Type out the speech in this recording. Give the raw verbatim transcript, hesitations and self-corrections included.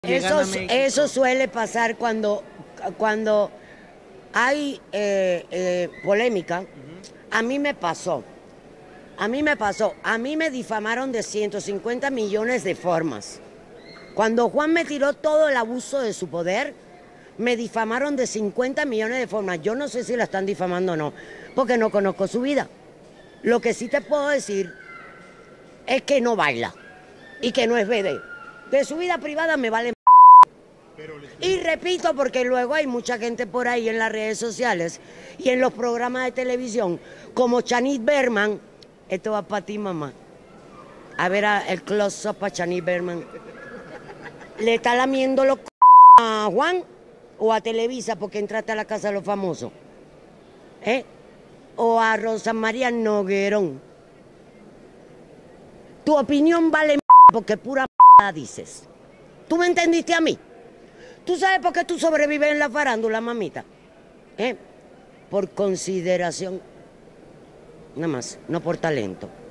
Eso, eso suele pasar cuando, cuando hay eh, eh, polémica. A mí me pasó, a mí me pasó, a mí me difamaron de ciento cincuenta millones de formas. Cuando Juan me tiró todo el abuso de su poder, me difamaron de cincuenta millones de formas. Yo no sé si la están difamando o no, porque no conozco su vida. Lo que sí te puedo decir es que no baila y que no es B D. De su vida privada me vale. Y repito, porque luego hay mucha gente por ahí en las redes sociales y en los programas de televisión, como Chanit Berman. Esto va para ti, mamá. A ver a, el close-up a Chanit Berman. ¿Le está lamiendo los c a Juan o a Televisa porque entraste a la casa de los famosos? ¿Eh? O a Rosa María Noguerón. Tu opinión vale porque pura dices. ¿Tú me entendiste a mí? ¿Tú sabes por qué tú sobrevives en la farándula, mamita? ¿Eh? Por consideración. Nada más, no por talento.